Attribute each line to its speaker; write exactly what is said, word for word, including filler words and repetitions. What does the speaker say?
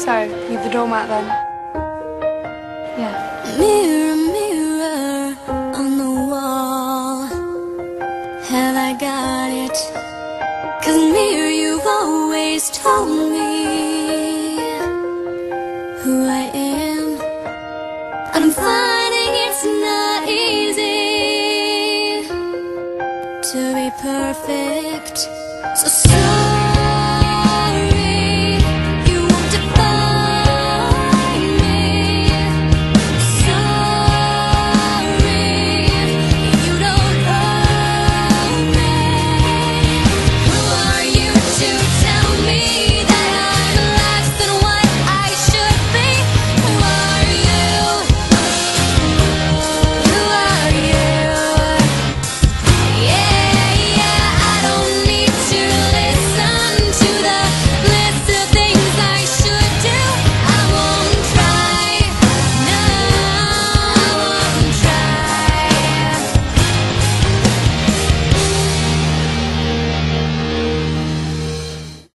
Speaker 1: So, you the doormat then? Yeah.
Speaker 2: Mirror, mirror on the wall, have I got it? 'Cause mirror, you've always told me who I am. I'm finding it's not easy to be perfect, so sorry.